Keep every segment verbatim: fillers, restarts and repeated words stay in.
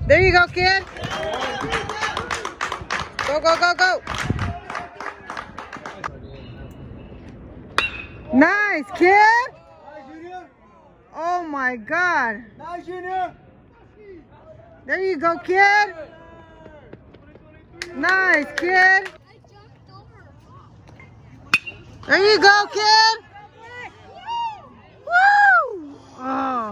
There you go, kid. Go, go, go, go. Nice, kid. Oh my God. Nice, Junior. There you go, kid. Nice, kid. There you go, kid. Woo! Oh.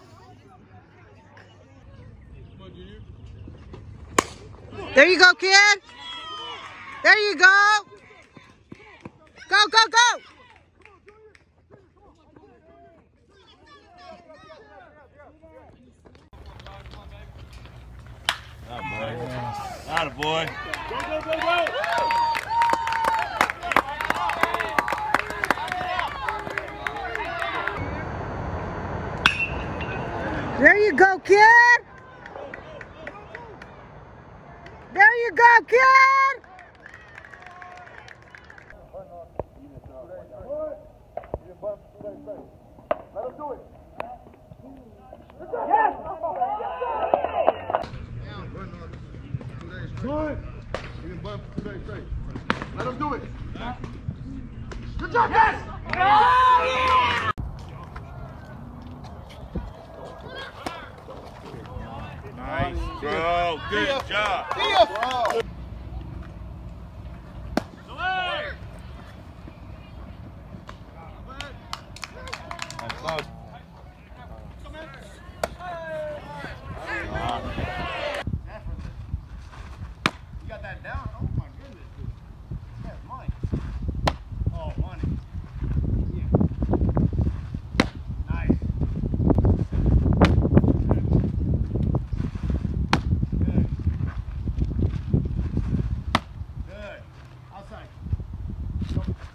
There you go, kid. There you go. Go, go, go. Atta boy. Go, go, go, go. There you go, kid. There you go, kid. Let him do it. Yes! Good. Let him do it. Good job, yes! Oh, yeah! Nice, bro. Good job. See ya, bro. You got that down? Oh my goodness, dude. That's mine. Oh, money. Yeah. Nice. Good. Good. Outside. Go.